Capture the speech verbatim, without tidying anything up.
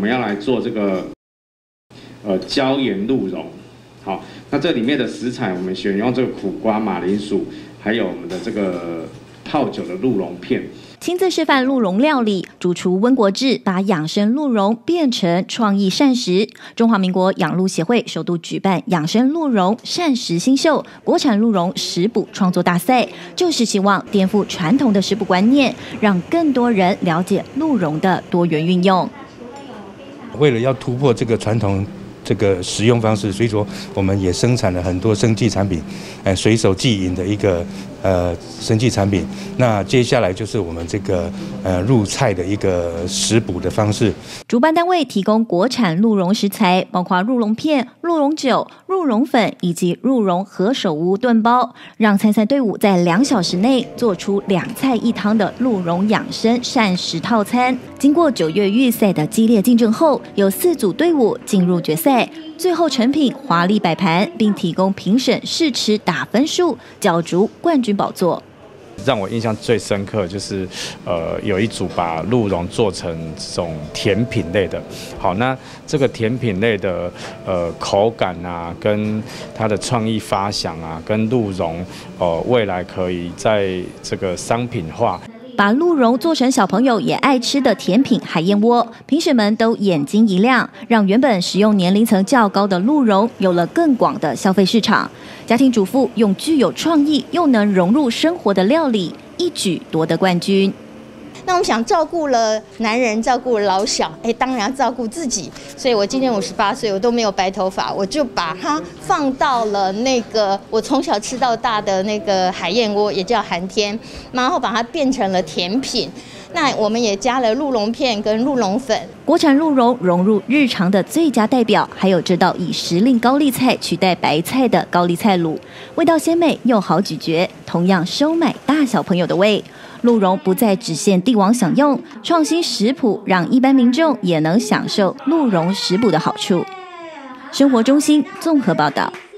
们要来做这个呃椒盐鹿茸。好，那这里面的食材我们选用这个苦瓜、马铃薯，还有我们的这个泡酒的鹿茸片。 亲自示范鹿茸料理，主厨温国志把养生鹿茸变成创意膳食。中华民国养鹿协会首度举办养生鹿茸膳食新秀国产鹿茸食补创作大赛，就是希望颠覆传统的食补观念，让更多人了解鹿茸的多元运用。 为了要突破这个传统这个食用方式，所以说我们也生产了很多生技产品，呃，随手即饮的一个呃生技产品。那接下来就是我们这个呃入菜的一个食补的方式。 主办单位提供国产鹿茸食材，包括鹿茸片、鹿茸酒、鹿茸粉以及鹿茸何首乌炖包，让参赛队伍在两小时内做出两菜一汤的鹿茸养生膳食套餐。经过九月预赛的激烈竞争后，有四组队伍进入决赛。最后成品华丽摆盘，并提供评审试吃打分数，角逐冠军宝座。 让我印象最深刻就是，呃，有一组把鹿茸做成这种甜品类的。好，那这个甜品类的呃口感啊，跟它的创意发想啊，跟鹿茸呃未来可以在这个商品化。 把鹿茸做成小朋友也爱吃的甜品海燕窝，评审们都眼睛一亮，让原本食用年龄层较高的鹿茸有了更广的消费市场。家庭主妇用具有创意又能融入生活的料理，一举夺得冠军。 那我们想照顾了男人，照顾了老小，哎，当然要照顾自己。所以我今年五十八岁，我都没有白头发，我就把它放到了那个我从小吃到大的那个海燕窝，也叫寒天，然后把它变成了甜品。那我们也加了鹿茸片跟鹿茸粉。 国产鹿茸融入日常的最佳代表，还有这道以时令高丽菜取代白菜的高丽菜卤，味道鲜美又好咀嚼，同样收买大小朋友的胃。鹿茸不再只限帝王享用，创新食谱让一般民众也能享受鹿茸食补的好处。生活中心综合报道。